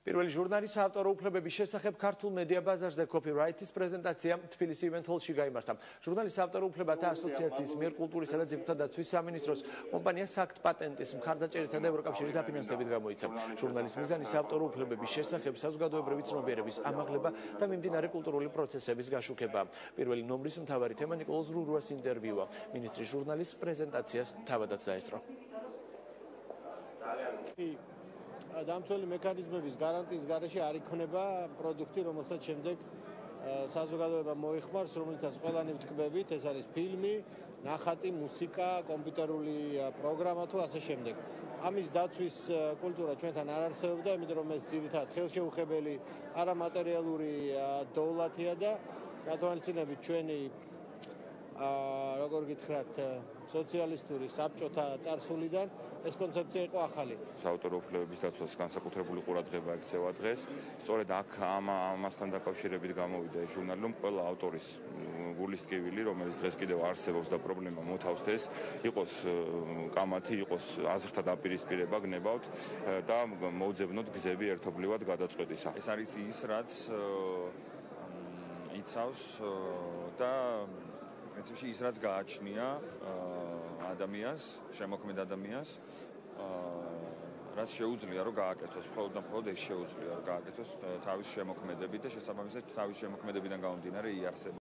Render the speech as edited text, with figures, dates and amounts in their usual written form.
პირველი ჟურნალის ავტორო უფლებების შესახებ ქართულ მედია ბაზარზე copyright-ის პრეზენტაცია თბილისის event hall-ში გაიმართა. ჟურნალის ავტორო უფლებათა ასოციაციის მიერ კულტურისა და ძეგლთა დაცვის სამინისტროს კომპანია SACT პატენტის მხარდაჭერითა და ევროკავშირის დაფინანსებით გამოიცა. ჟურნალის მიზანი ავტორო უფლებების შესახებ საზოგადოებრივი ცნობიერების ამაღლება და მიმდინარე კულტურული პროცესების გაშუქება. პირველი ნომრის მთავარი თემა ნიკოლოზ რურუას ინტერვიუა. მინისტრი ჟურნალის პრეზენტაციას თავადაც დაესწრო. დამცველი მექანიზმების გარანტიის გარეშე არ იქნება პროდუქტი, რომელსაც შემდეგ საზოგადოება მოიხმარს, რომელთაც ყველანი ვთქმებით, ეს არის ფილმი, ნახატი, მუსიკა, კომპიუტერული პროგრამა თუ ასე შემდეგ. ამის დაცვის კულტურა ჩვენთან არ არსებობდა, იმიტომ რომ ეს ძირითადად ხელშეუხებელი არამატერიალური დოვლათია და გათვალისწინებით ჩვენი როგორ გითხრათ, სოციალისტური საბჭოთა წარსულიდან ეს კონცეფცია იყო ახალი. საავტორო უფლებების დაცვას განსაკუთრებული ყურადღება ექცევა დღეს. სწორედ აქ ამასთან დაკავშირებით გამოვიდა ეს ჟურნალი, რომ ყველა ავტორის გულის ტკივილი, რომელიც დღეს კიდევ არსებობს და პრობლემა მოთავსდეს, იყოს კამათი, იყოს აზრთა დაპირისპირება გნებავთ და მოვძებნოთ გზები ერთობლივად გადაწყვეტისა. ეს არის ის, რაც იცავს და პრინციპში ის რაც გააჩნია ადამიანს, შემოქმედ ადამიანს, რაც შეუძლია რომ გააკეთოს, მხოლოდ და მხოლოდ ეს შეუძლია რომ გააკეთოს თავის შემოქმედებით და შესაბამისად თავის შემოქმედებიდან გამომდინარე იარსება